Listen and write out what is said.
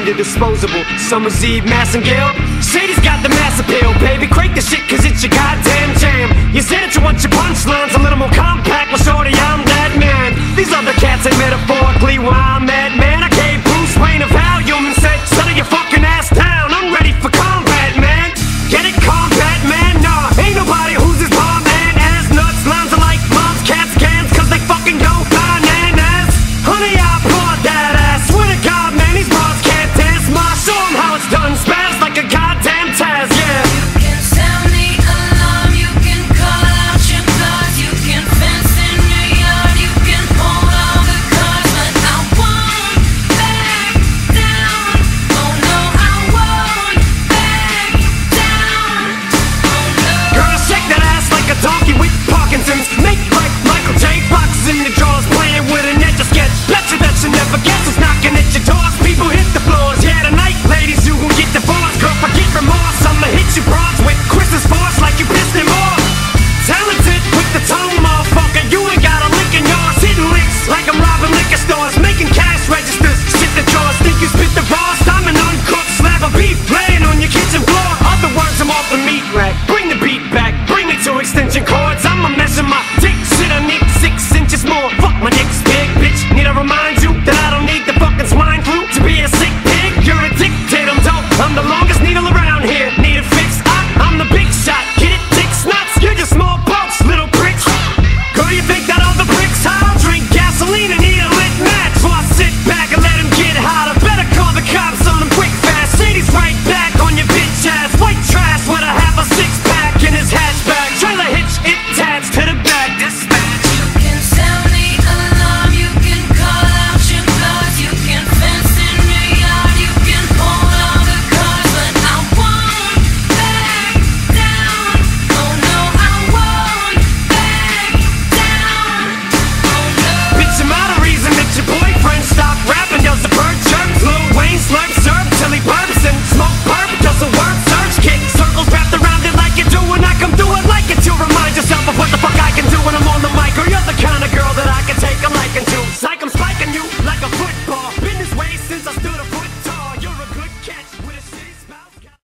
the disposable. Summer's Eve, Massengale. Shady's got the mass appeal, baby. Crank the shit, cause it's your goddamn jam. You said that you want your punchlines a little more compact. Well, shorty, I'm that man. These other cats ain't metaphorically where I'm at, man.